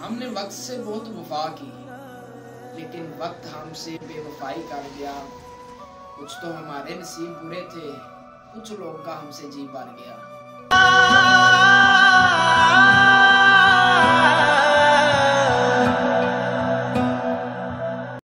हमने वक्त से बहुत वफा की, लेकिन वक्त हमसे बेवफाई कर गया। कुछ तो हमारे नसीब बुरे थे, कुछ लोग का हमसे जी भर गया।